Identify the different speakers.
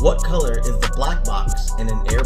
Speaker 1: What color is the black box in an airplane?